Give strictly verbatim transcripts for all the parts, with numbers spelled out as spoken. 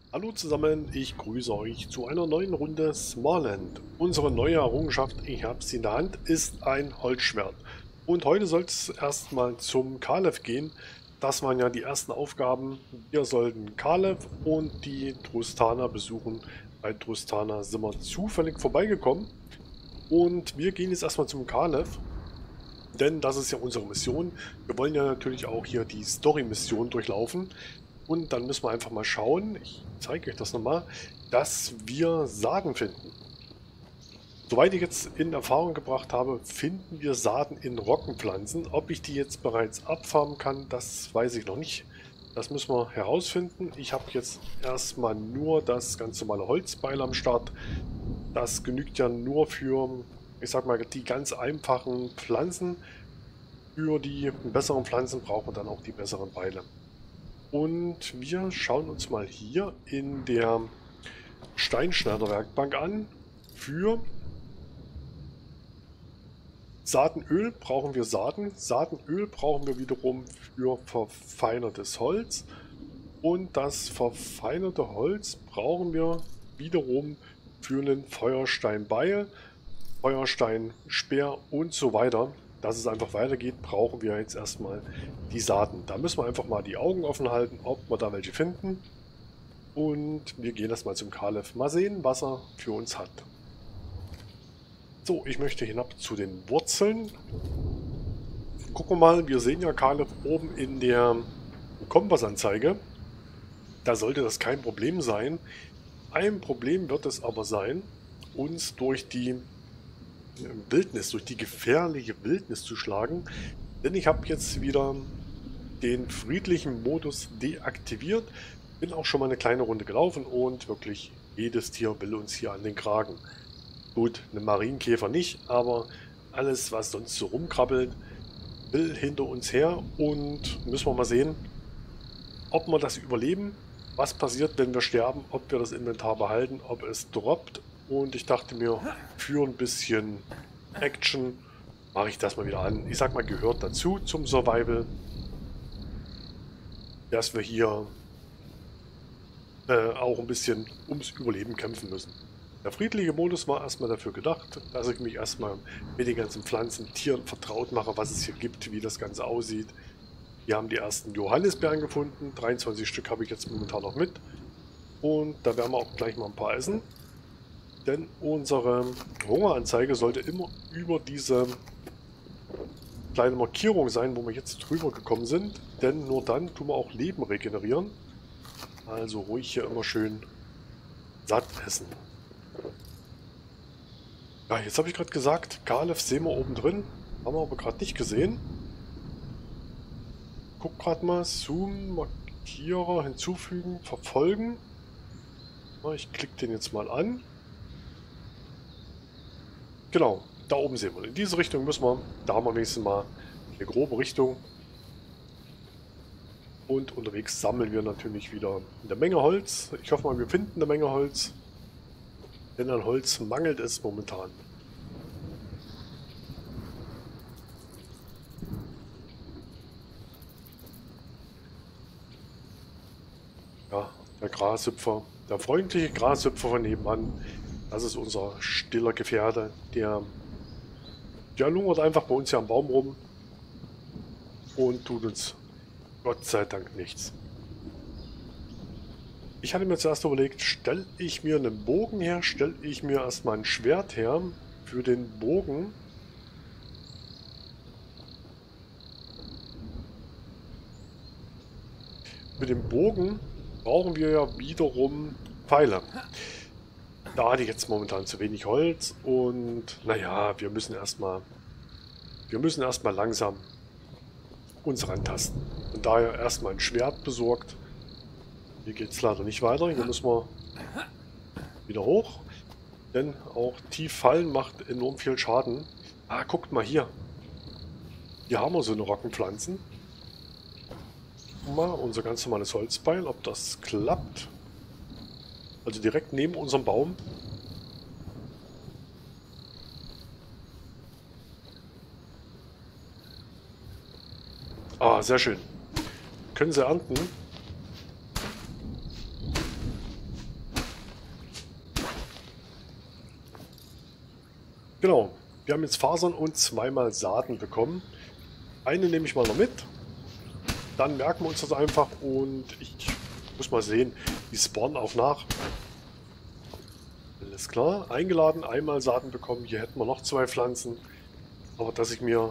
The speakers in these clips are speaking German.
Hallo zusammen, ich grüße euch zu einer neuen Runde Smallland. Unsere neue Errungenschaft, ich habe sie in der Hand, ist ein Holzschwert. Und heute soll es erstmal zum Kalev gehen. Das waren ja die ersten Aufgaben. Wir sollten Kalev und die Trustana besuchen. Bei Trustana sind wir zufällig vorbeigekommen. Und wir gehen jetzt erstmal zum Kalev, denn das ist ja unsere Mission. Wir wollen ja natürlich auch hier die Story-Mission durchlaufen. Und dann müssen wir einfach mal schauen, ich zeige euch das nochmal, dass wir Saaten finden. Soweit ich jetzt in Erfahrung gebracht habe, finden wir Saaten in Roggenpflanzen. Ob ich die jetzt bereits abfarmen kann, das weiß ich noch nicht. Das müssen wir herausfinden. Ich habe jetzt erstmal nur das ganz normale Holzbeil am Start. Das genügt ja nur für, ich sag mal, die ganz einfachen Pflanzen. Für die besseren Pflanzen brauchen wir dann auch die besseren Beile. Und wir schauen uns mal hier in der Steinschneiderwerkbank an. Für Saatenöl brauchen wir Saaten. Saatenöl brauchen wir wiederum für verfeinertes Holz. Und das verfeinerte Holz brauchen wir wiederum für einen Feuersteinbeil, Feuersteinspeer und so weiter. Dass es einfach weitergeht, brauchen wir jetzt erstmal die Saaten. Da müssen wir einfach mal die Augen offen halten, ob wir da welche finden. Und wir gehen erstmal zum Kalev. Mal sehen, was er für uns hat. So, ich möchte hinab zu den Wurzeln. Gucken wir mal, wir sehen ja Kalev oben in der Kompassanzeige. Da sollte das kein Problem sein. Ein Problem wird es aber sein, uns durch die Wildnis, durch die gefährliche Wildnis zu schlagen. Denn ich habe jetzt wieder den friedlichen Modus deaktiviert. Bin auch schon mal eine kleine Runde gelaufen und wirklich jedes Tier will uns hier an den Kragen. Gut, eine Marienkäfer nicht, aber alles, was sonst so rumkrabbelt, will hinter uns her und müssen wir mal sehen, ob wir das überleben, was passiert, wenn wir sterben, ob wir das Inventar behalten, ob es droppt. Und ich dachte mir, für ein bisschen Action mache ich das mal wieder an. Ich sag mal, gehört dazu zum Survival, dass wir hier äh, auch ein bisschen ums Überleben kämpfen müssen. Der friedliche Modus war erstmal dafür gedacht, dass ich mich erstmal mit den ganzen Pflanzen, Tieren vertraut mache, was es hier gibt, wie das Ganze aussieht. Wir haben die ersten Johannisbeeren gefunden, dreiundzwanzig Stück habe ich jetzt momentan noch mit. Und da werden wir auch gleich mal ein paar essen. Denn unsere Hungeranzeige sollte immer über diese kleine Markierung sein, wo wir jetzt drüber gekommen sind. Denn nur dann tun wir auch Leben regenerieren. Also ruhig hier immer schön satt essen. Ja, jetzt habe ich gerade gesagt, Kalev sehen wir oben drin. Haben wir aber gerade nicht gesehen. Guck gerade mal, Zoom, Markierer hinzufügen, verfolgen. Ich klicke den jetzt mal an. Genau, da oben sehen wir. In diese Richtung müssen wir. Da haben wir wenigstens mal eine grobe Richtung. Und unterwegs sammeln wir natürlich wieder eine Menge Holz. Ich hoffe mal, wir finden eine Menge Holz. Denn an Holz mangelt es momentan. Ja, der Grashüpfer. Der freundliche Grashüpfer von nebenan. Das ist unser stiller Gefährte. Der, der lungert einfach bei uns hier am Baum rum. Und tut uns Gott sei Dank nichts. Ich hatte mir zuerst überlegt, stelle ich mir einen Bogen her, stelle ich mir erstmal ein Schwert her. Für den Bogen Für den Bogen brauchen wir ja wiederum Pfeile. Da hatte ich jetzt momentan zu wenig Holz und naja, wir müssen erstmal wir müssen erstmal langsam uns rantasten. Und daher erstmal ein Schwert besorgt. Hier geht es leider nicht weiter. Hier müssen wir wieder hoch. Denn auch tief fallen macht enorm viel Schaden. Ah, guckt mal hier. Hier haben wir so eine Roggenpflanzen. Mal unser ganz normales Holzbeil, ob das klappt. Also direkt neben unserem Baum. Ah, sehr schön. Können sie ernten. Genau. Wir haben jetzt Fasern und zweimal Saaten bekommen. Eine nehme ich mal noch mit. Dann merken wir uns das einfach und ich muss mal sehen, die spawnen auch nach. Alles klar. Eingeladen, einmal Saaten bekommen. Hier hätten wir noch zwei Pflanzen. Aber dass ich mir...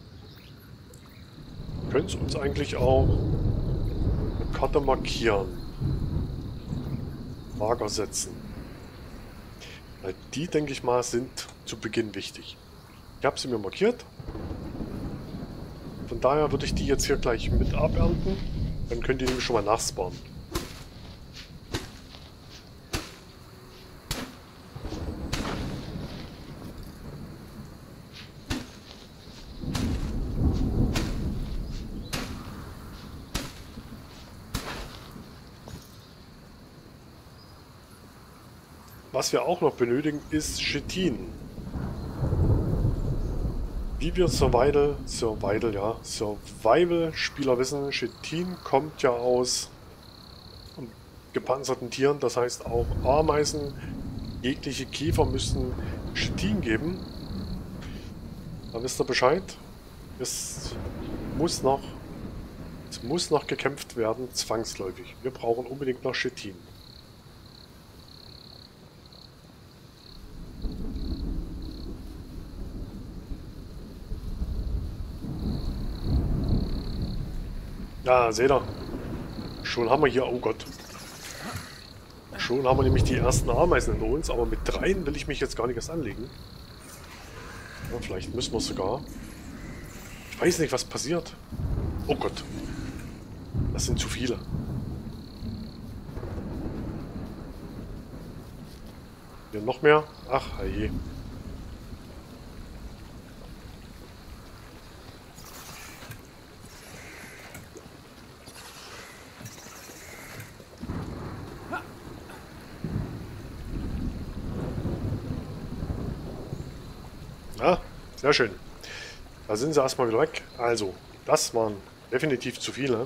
Können es uns eigentlich auch eine Karte markieren. Marker setzen. Weil die, denke ich mal, sind zu Beginn wichtig. Ich habe sie mir markiert. Von daher würde ich die jetzt hier gleich mit abernten. Dann könnt ihr nämlich schon mal nachspawnen. Was wir auch noch benötigen, ist Chitin. Wie wir Survival, Survival, ja, Survival-Spieler wissen, Chitin kommt ja aus gepanzerten Tieren, das heißt auch Ameisen, jegliche Käfer müssen Chitin geben. Da wisst ihr Bescheid. Es muss noch, es muss noch gekämpft werden, zwangsläufig. Wir brauchen unbedingt noch Chitin. Ja, seht ihr. Schon haben wir hier, oh Gott. Schon haben wir nämlich die ersten Ameisen in uns, aber mit dreien will ich mich jetzt gar nicht erst anlegen. Ja, vielleicht müssen wir sogar. Ich weiß nicht, was passiert. Oh Gott. Das sind zu viele. Hier noch mehr. Ach, herrje. Ja, sehr schön. Da sind sie erstmal wieder weg. Also, das waren definitiv zu viele.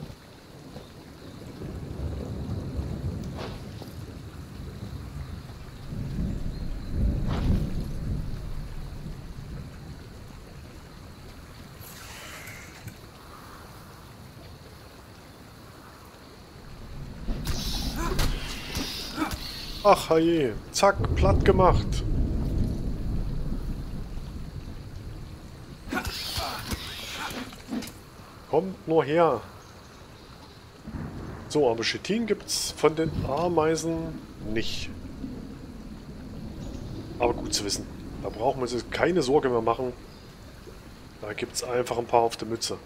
Ach je, zack, platt gemacht. Kommt nur her. So, aber Chitin gibt es von den Ameisen nicht. Aber gut zu wissen. Da brauchen wir uns jetzt keine Sorge mehr machen. Da gibt es einfach ein paar auf der Mütze.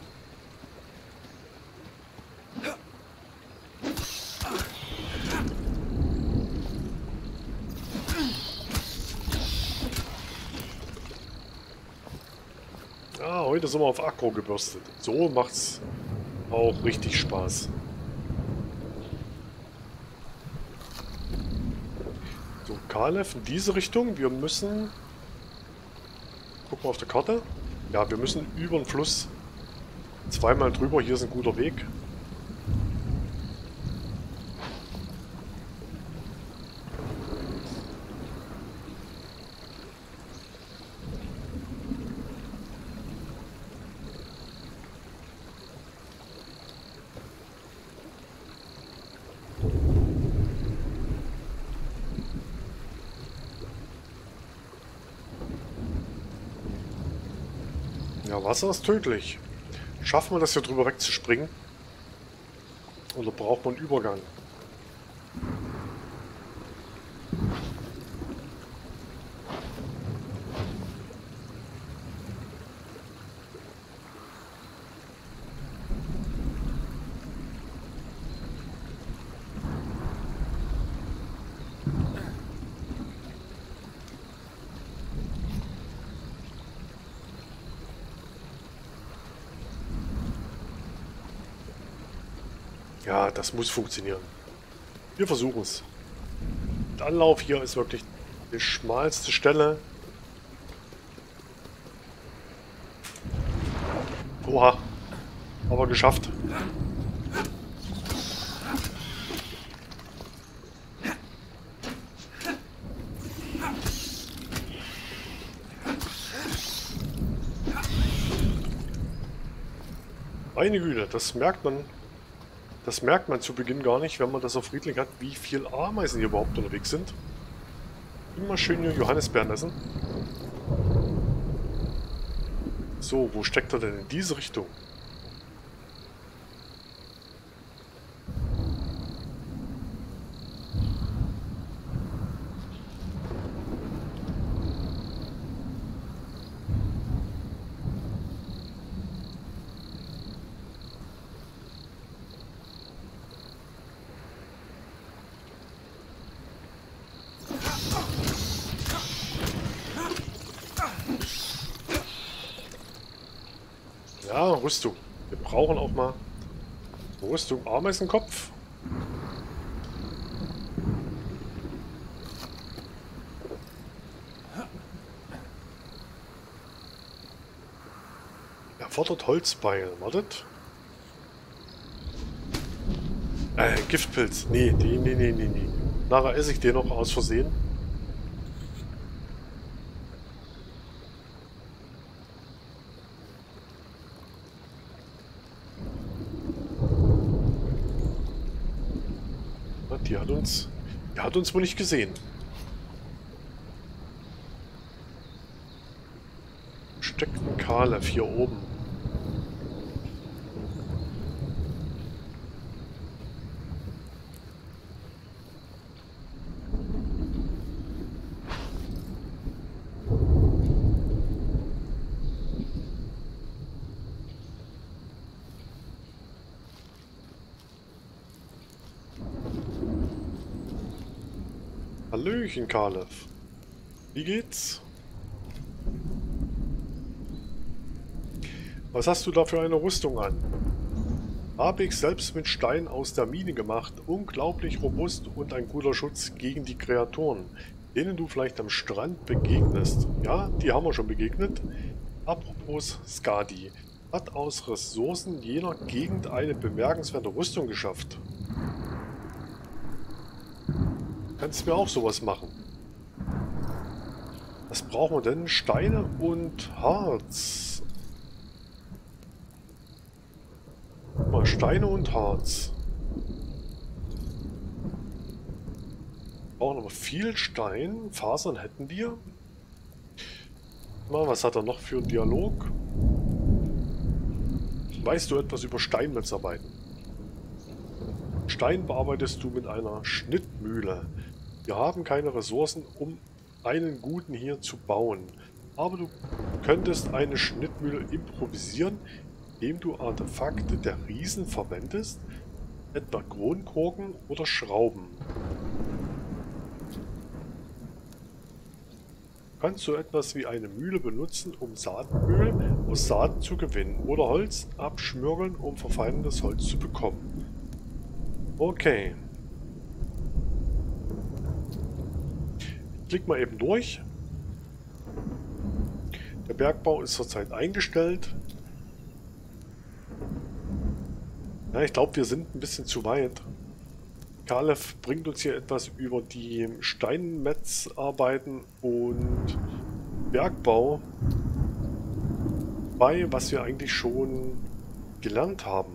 Ja, heute sind wir auf Aggro gebürstet. So macht's auch richtig Spaß. So, Kalev in diese Richtung. Wir müssen... Gucken wir auf der Karte. Ja, wir müssen über den Fluss zweimal drüber. Hier ist ein guter Weg. Ja, Wasser ist tödlich. Schaffen wir das hier drüber wegzuspringen? Oder braucht man einen Übergang? Ja, das muss funktionieren. Wir versuchen es. Der Anlauf hier ist wirklich die schmalste Stelle. Oha. Aber geschafft. Meine Güte, das merkt man. Das merkt man zu Beginn gar nicht, wenn man das auf Riedling hat, wie viel Ameisen hier überhaupt unterwegs sind. Immer schön hier Johannisbeeren essen. So, wo steckt er denn in diese Richtung? Ja, Rüstung. Wir brauchen auch mal Rüstung. Ameisenkopf. Erfordert Holzbeil. Wartet. Äh, Giftpilz. Nee, nee, nee, nee, nee, nee. Nachher esse ich den noch aus Versehen. Die hat uns, die hat uns wohl nicht gesehen. Steckt ein Kalev hier oben. Hallöchen, Kalev. Wie geht's? Was hast du da für eine Rüstung an? Habe ich selbst mit Stein aus der Mine gemacht. Unglaublich robust und ein guter Schutz gegen die Kreaturen, denen du vielleicht am Strand begegnest. Ja, die haben wir schon begegnet. Apropos Skadi. Hat aus Ressourcen jener Gegend eine bemerkenswerte Rüstung geschafft. Kannst mir auch sowas machen. Was brauchen wir denn? Steine und Harz. Mal Steine und Harz. Wir brauchen aber viel Stein. Fasern hätten wir. Mal, was hat er noch für einen Dialog? Weißt du etwas über Steinmetzarbeiten? Stein bearbeitest du mit einer Schnittmühle. Wir haben keine Ressourcen, um einen guten hier zu bauen. Aber du könntest eine Schnittmühle improvisieren, indem du Artefakte der Riesen verwendest, etwa Kronkorken oder Schrauben. Kannst du etwas wie eine Mühle benutzen, um Saatenöl aus Saaten zu gewinnen oder Holz abschmürgeln, um verfeinertes Holz zu bekommen. Okay. Klick mal eben durch. Der Bergbau ist zurzeit eingestellt. Ja, ich glaube, wir sind ein bisschen zu weit. Kalev bringt uns hier etwas über die Steinmetzarbeiten und Bergbau bei, was wir eigentlich schon gelernt haben.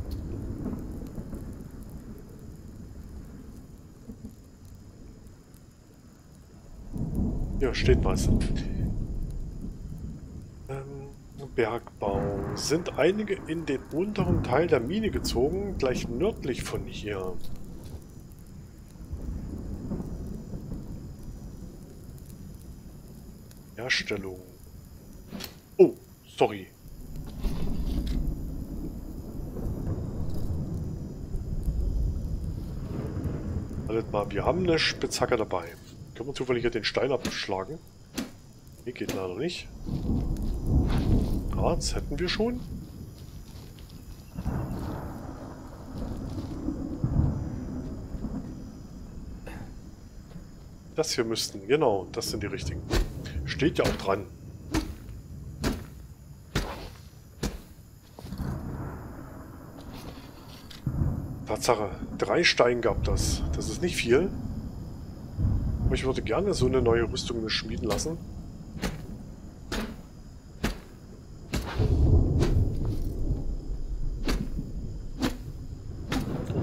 Ja, steht was. Ähm, Bergbau. Sind einige in den unteren Teil der Mine gezogen, gleich nördlich von hier. Herstellung. Oh, sorry. Wartet mal, wir haben eine Spitzhacke dabei. Können wir zufällig hier den Stein abschlagen? Nee, geht leider nicht. Harz hätten wir schon. Das hier müssten, genau, das sind die richtigen. Steht ja auch dran. Tatsache, drei Steine gab das. Das ist nicht viel. Aber ich würde gerne so eine neue Rüstung schmieden lassen.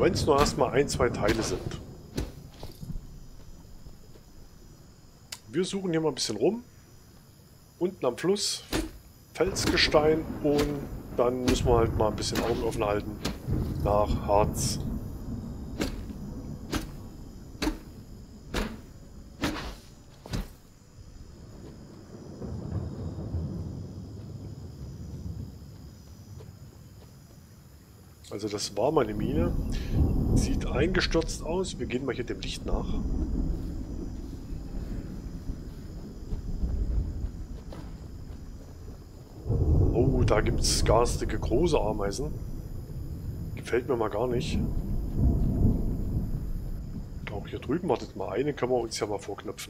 wenn es nur erstmal ein, zwei Teile sind. Wir suchen hier mal ein bisschen rum. Unten am Fluss Felsgestein und dann müssen wir halt mal ein bisschen Augen offen halten nach Harz. Also das war meine Mine. Sieht eingestürzt aus. Wir gehen mal hier dem Licht nach. Oh, da gibt es garstige große Ameisen. Gefällt mir mal gar nicht. Auch hier drüben, wartet mal, eine können wir uns ja mal vorknöpfen.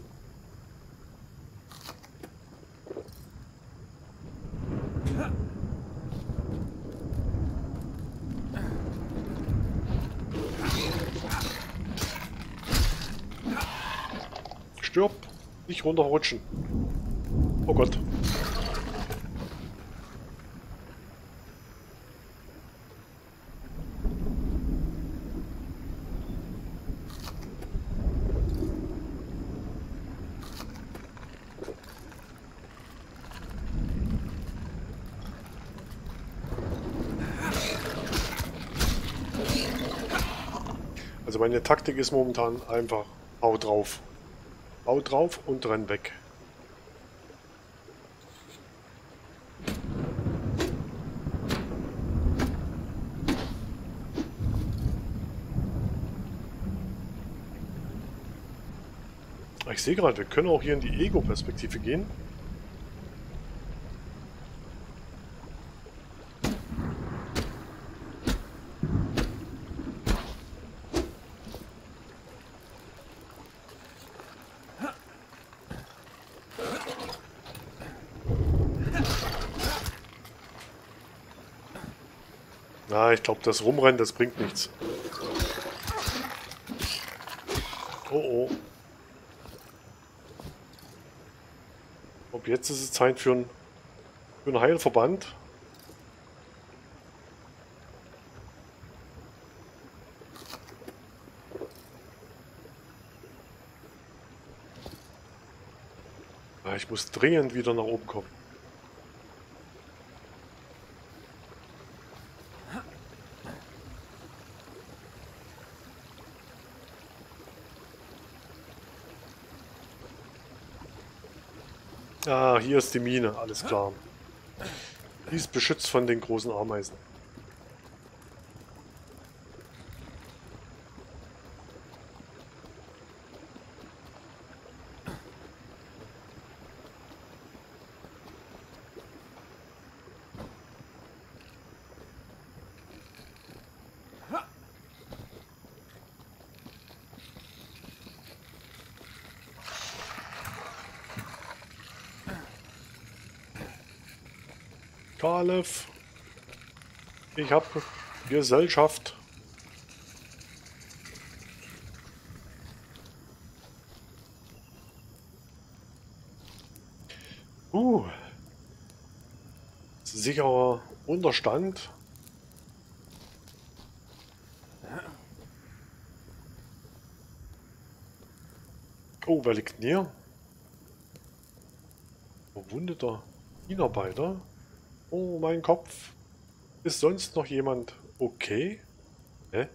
Stirb! Nicht runterrutschen. Oh Gott. Also meine Taktik ist momentan einfach, hau drauf. Hau drauf und renn weg. Ich sehe gerade, wir können auch hier in die Ego-Perspektive gehen. Na, ich glaube, das Rumrennen, das bringt nichts. Oh oh. Ob jetzt ist es Zeit für einen, für einen Heilverband. Ja, ich muss dringend wieder nach oben kommen. Ah, hier ist die Mine, alles klar. Die ist beschützt von den großen Ameisen. Kalev, ich habe Gesellschaft. Uh, sicherer Unterstand. Oh, wer liegt denn hier? Verwundeter Minenarbeiter. Oh, mein Kopf. Ist sonst noch jemand okay? Hä?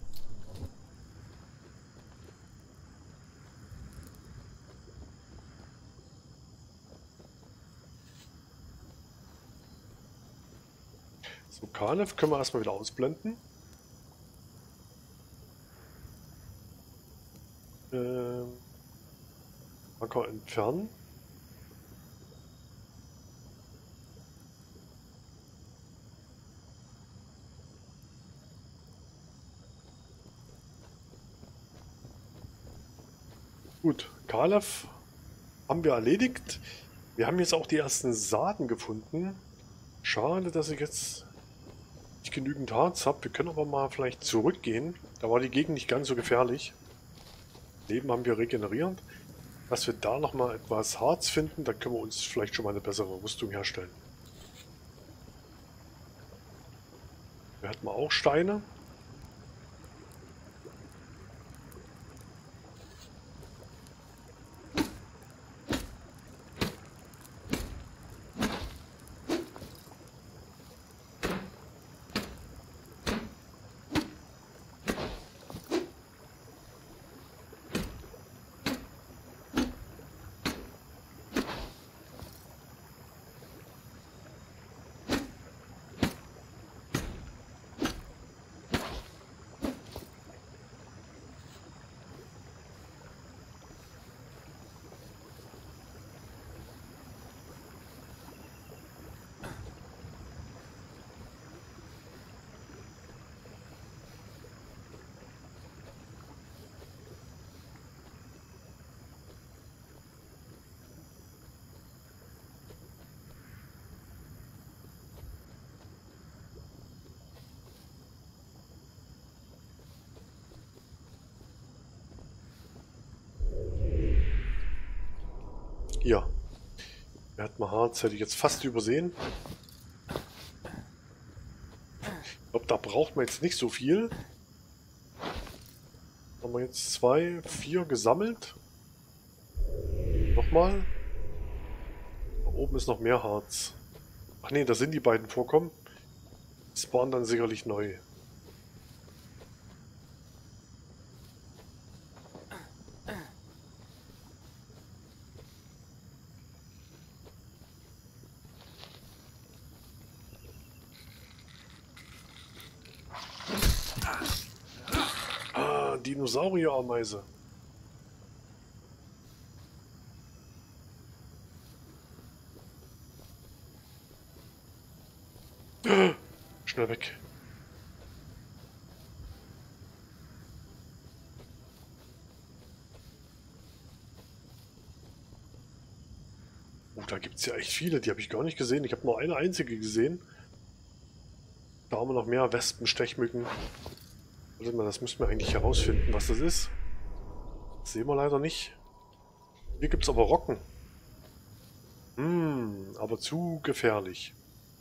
So, Kalev können wir erstmal wieder ausblenden. Ähm, Marker entfernen. Gut, Kalev haben wir erledigt. Wir haben jetzt auch die ersten Saaten gefunden. Schade, dass ich jetzt nicht genügend Harz habe. Wir können aber mal vielleicht zurückgehen. Da war die Gegend nicht ganz so gefährlich. Leben haben wir regeneriert. Dass wir da nochmal etwas Harz finden, dann können wir uns vielleicht schon mal eine bessere Rüstung herstellen. Wir hatten auch Steine. Hier. Er hat mal Harz, hätte ich jetzt fast übersehen. Ich glaube, da braucht man jetzt nicht so viel. Haben wir jetzt zwei, vier gesammelt. Nochmal. Da oben ist noch mehr Harz. Ach nee, da sind die beiden Vorkommen. Spawnen dann sicherlich neu. Ah, Dinosaurier-Ameise. Schnell weg. Oh, da gibt es ja echt viele. Die habe ich gar nicht gesehen. Ich habe nur eine einzige gesehen. Da haben wir noch mehr Wespen, Stechmücken. Warte mal, das müssen wir eigentlich herausfinden, was das ist. Das sehen wir leider nicht. Hier gibt es aber Rocken. Hm, aber zu gefährlich.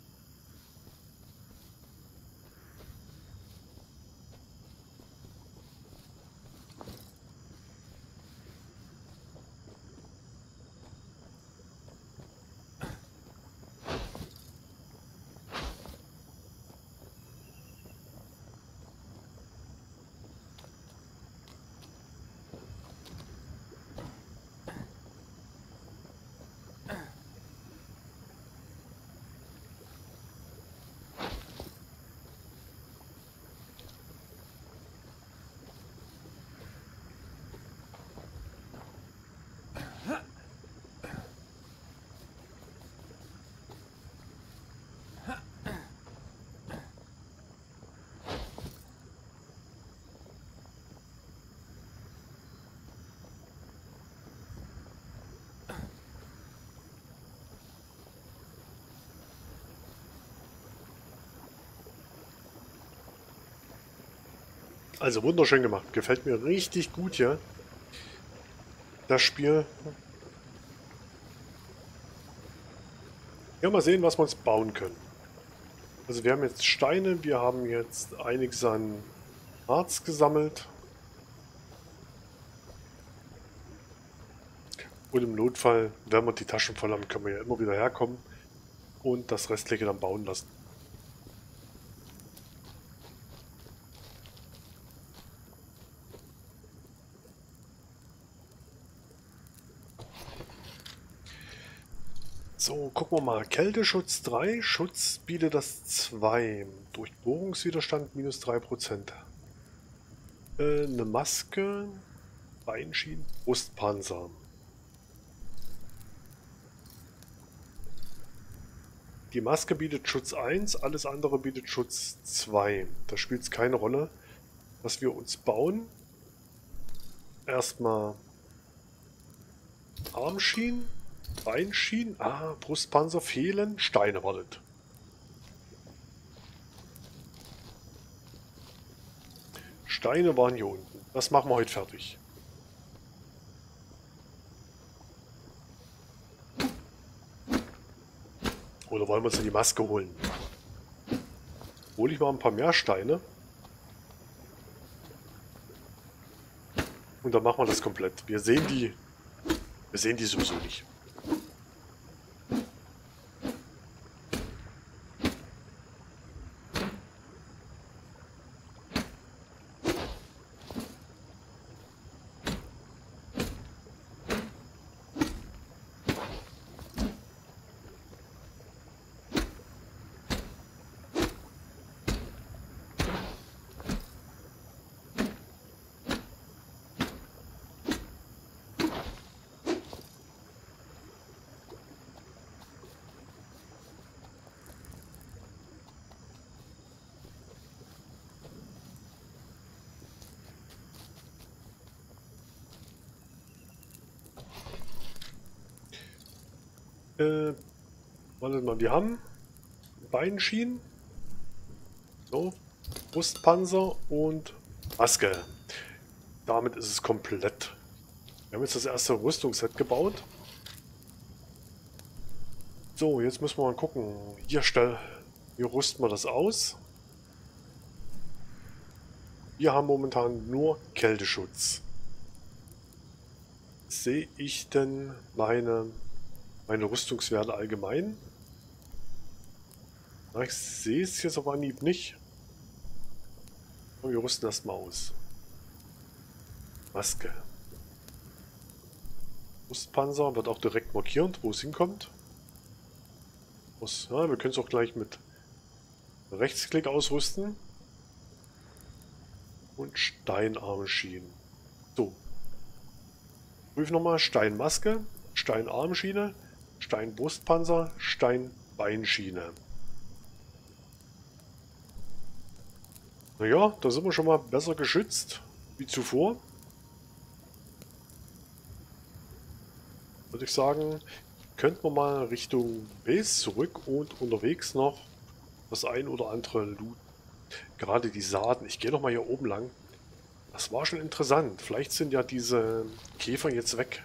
Also wunderschön gemacht. Gefällt mir richtig gut hier. Das Spiel. Ja, mal sehen, was wir uns bauen können. Also wir haben jetzt Steine, wir haben jetzt einiges an Harz gesammelt. Und im Notfall, wenn wir die Taschen voll haben, können wir ja immer wieder herkommen und das Restliche dann bauen lassen. So, gucken wir mal. Kälteschutz drei, Schutz bietet das zwei. Durchbohrungswiderstand minus drei Prozent. Äh, eine Maske, Beinschienen, Brustpanzer. Die Maske bietet Schutz eins, alles andere bietet Schutz zwei. Da spielt es keine Rolle, was wir uns bauen. Erstmal Armschienen, Beinschienen, ah, Brustpanzer fehlen, Steine wartet. Steine waren hier unten. Das machen wir heute fertig. Oder wollen wir uns in die Maske holen? Hole ich mal ein paar mehr Steine. Und dann machen wir das komplett. Wir sehen die. Wir sehen die sowieso nicht. Äh, warte mal, wir haben Beinschienen, so, Brustpanzer und Maske. Damit ist es komplett. Wir haben jetzt das erste Rüstungsset gebaut. So, jetzt müssen wir mal gucken. Hier, stell, hier rüsten wir das aus. Wir haben momentan nur Kälteschutz. Sehe ich denn meine, meine Rüstungswerte allgemein? Na, ich sehe es jetzt auf Anhieb nicht. Und wir rüsten erstmal aus. Maske. Brustpanzer wird auch direkt markiert, wo es hinkommt. Muss, ja, wir können es auch gleich mit Rechtsklick ausrüsten. Und Steinarmschienen. So. Prüf nochmal Steinmaske, Steinarmschiene, Steinbrustpanzer, Steinbeinschiene. Naja, da sind wir schon mal besser geschützt wie zuvor. Würde ich sagen, könnten wir mal Richtung Base zurück und unterwegs noch das ein oder andere Loot. Gerade die Saaten. Ich gehe noch mal hier oben lang. Das war schon interessant. Vielleicht sind ja diese Käfer jetzt weg.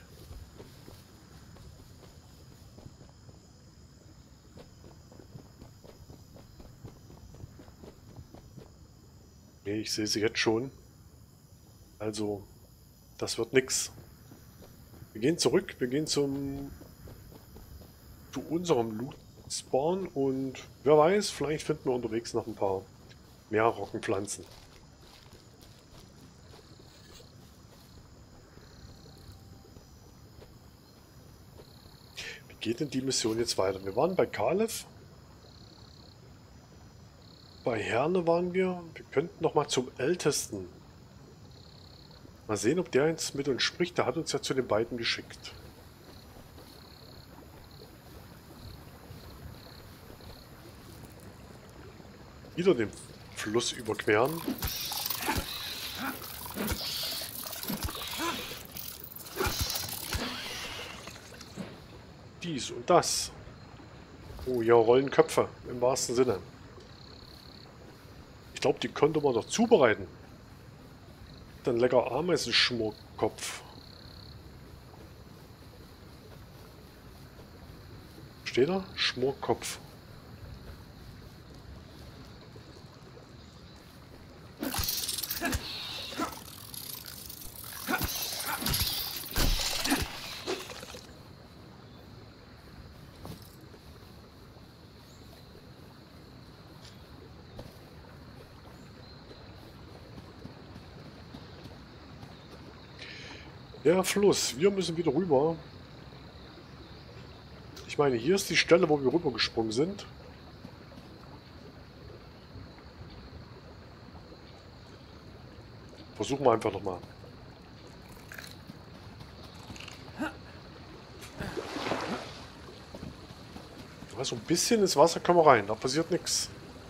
Nee, ich sehe sie jetzt schon. Also, das wird nix. Wir gehen zurück. Wir gehen zum zu unserem Loot-Spawn und wer weiß, vielleicht finden wir unterwegs noch ein paar mehr Roggenpflanzen. Wie geht denn die Mission jetzt weiter? Wir waren bei Kalev. Bei Herne waren wir. Wir könnten noch mal zum Ältesten. Mal sehen, ob der jetzt mit uns spricht. Der hat uns ja zu den beiden geschickt. Wieder den Fluss überqueren. Dies und das. Oh ja, rollen Köpfe im wahrsten Sinne. Ich glaube, die konnte man doch zubereiten. Dann lecker Ameisenschmorkopf. Steht da? Schmorkopf. Der Fluss. Wir müssen wieder rüber. Ich meine, hier ist die Stelle, wo wir rübergesprungen sind. Versuchen wir einfach nochmal. So ein bisschen ins Wasser können wir rein. Da passiert nichts.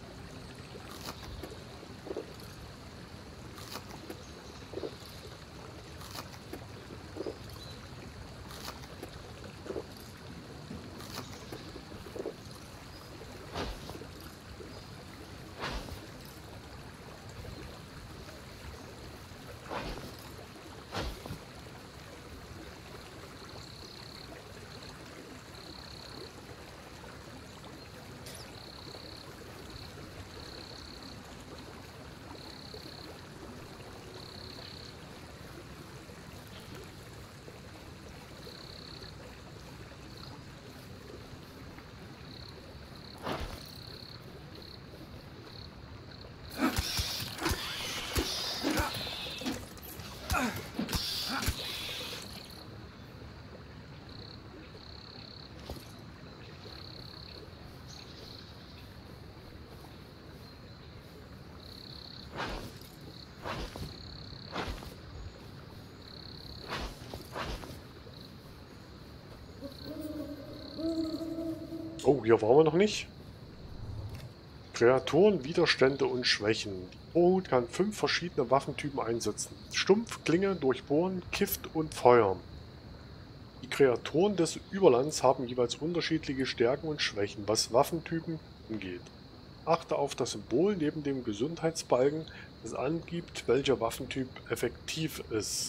Oh, hier waren wir noch nicht. Kreaturen, Widerstände und Schwächen. Die Vorhut kann fünf verschiedene Waffentypen einsetzen. Stumpf, Klinge, Durchbohren, Gift und Feuer. Die Kreaturen des Überlands haben jeweils unterschiedliche Stärken und Schwächen, was Waffentypen angeht. Achte auf das Symbol neben dem Gesundheitsbalken, das angibt, welcher Waffentyp effektiv ist.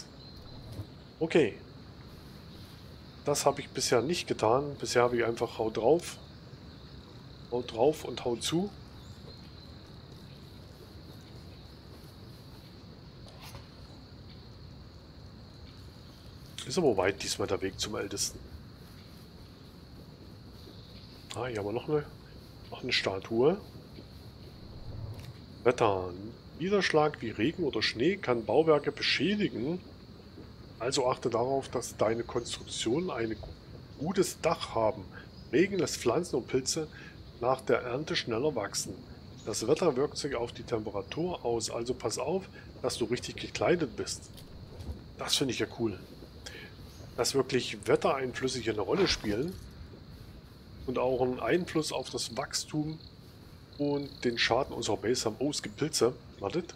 Okay. Das habe ich bisher nicht getan. Bisher habe ich einfach Haut drauf Haut drauf und haut zu. Ist aber weit diesmal der Weg zum Ältesten. Ah, hier haben wir noch eine, noch eine Statue. Wetter. Niederschlag wie Regen oder Schnee kann Bauwerke beschädigen. Also achte darauf, dass deine Konstruktionen ein gutes Dach haben. Regen lässt Pflanzen und Pilze nach der Ernte schneller wachsen. Das Wetter wirkt sich auf die Temperatur aus, also pass auf, dass du richtig gekleidet bist. Das finde ich ja cool. Dass wirklich Wettereinflüsse hier eine Rolle spielen und auch einen Einfluss auf das Wachstum und den Schaden unserer Base haben. Oh, es gibt Pilze. Wartet.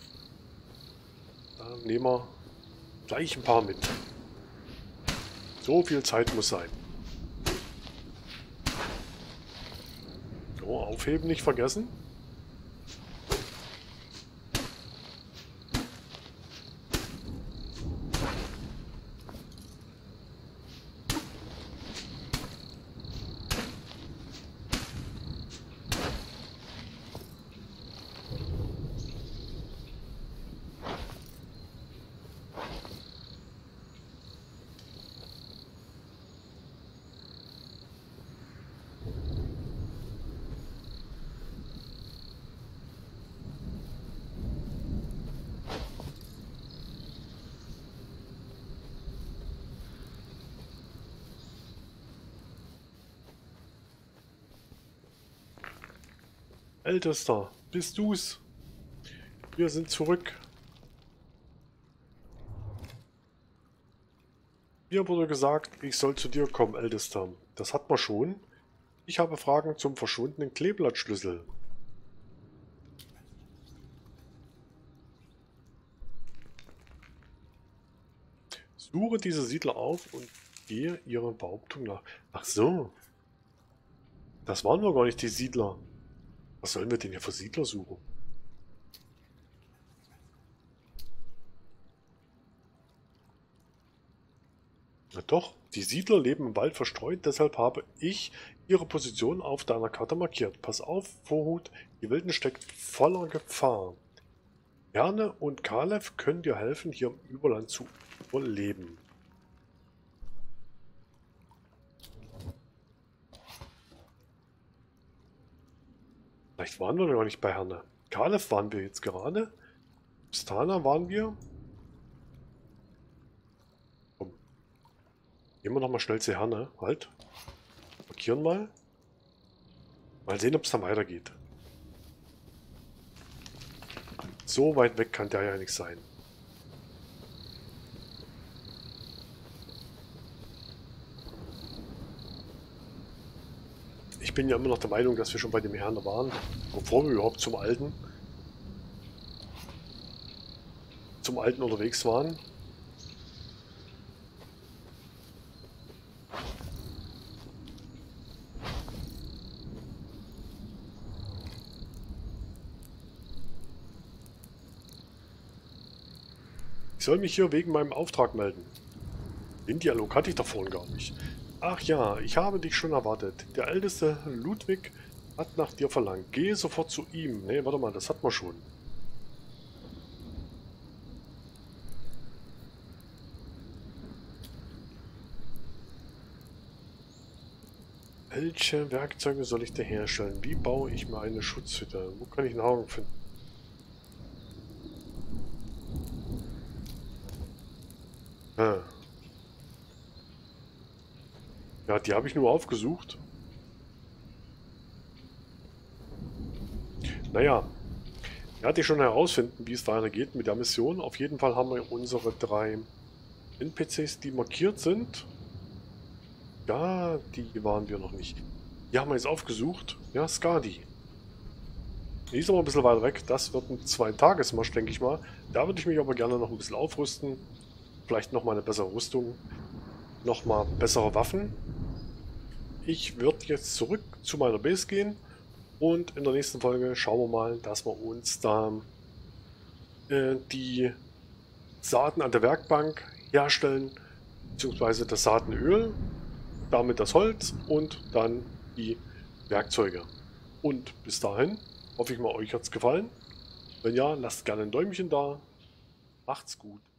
Da nehmen wir gleich ein paar mit. So viel Zeit muss sein. So, aufheben nicht vergessen. Ältester, bist du's? Wir sind zurück. Mir wurde gesagt, ich soll zu dir kommen, Ältester. Das hat man schon. Ich habe Fragen zum verschwundenen Kleeblattschlüssel. Suche diese Siedler auf und gehe ihrer Behauptung nach. Ach so. Das waren wir gar nicht, die Siedler. Was sollen wir denn hier für Siedler suchen? Na doch, die Siedler leben im Wald verstreut, deshalb habe ich ihre Position auf deiner Karte markiert. Pass auf, Vorhut, die Wilden steckt voller Gefahr. Herne und Kalev können dir helfen, hier im Überland zu überleben. Vielleicht waren wir noch gar nicht bei Herne. Kalev waren wir jetzt gerade. Stana waren wir. Komm. Gehen wir nochmal schnell zu Herne. Halt. Markieren mal. Mal sehen, ob es dann weitergeht. So weit weg kann der ja nicht sein. Ich bin ja immer noch der Meinung, dass wir schon bei dem Herne waren, bevor wir überhaupt zum Alten zum Alten unterwegs waren. Ich soll mich hier wegen meinem Auftrag melden. Den Dialog hatte ich da vorhin gar nicht. Ach ja, ich habe dich schon erwartet. Der älteste Ludwig hat nach dir verlangt. Gehe sofort zu ihm. Ne, warte mal, das hat man schon. Welche Werkzeuge soll ich dir herstellen? Wie baue ich mir eine Schutzhütte? Wo kann ich Nahrung finden? Ah. Ja, die habe ich nur aufgesucht. Naja, ich werde schon herausfinden, wie es weitergeht mit der Mission. Auf jeden Fall haben wir unsere drei N P Cs, die markiert sind. Ja, die waren wir noch nicht. Die haben wir jetzt aufgesucht. Ja, Skadi. Die ist aber ein bisschen weiter weg. Das wird ein Zwei-Tages-Marsch, denke ich mal. Da würde ich mich aber gerne noch ein bisschen aufrüsten. Vielleicht nochmal eine bessere Rüstung. Nochmal bessere Waffen. Ich würde jetzt zurück zu meiner Base gehen. Und in der nächsten Folge schauen wir mal, dass wir uns da äh, die Saaten an der Werkbank herstellen. Beziehungsweise das Saatenöl. Damit das Holz und dann die Werkzeuge. Und bis dahin hoffe ich mal, euch hat es gefallen. Wenn ja, lasst gerne ein Däumchen da. Macht's gut.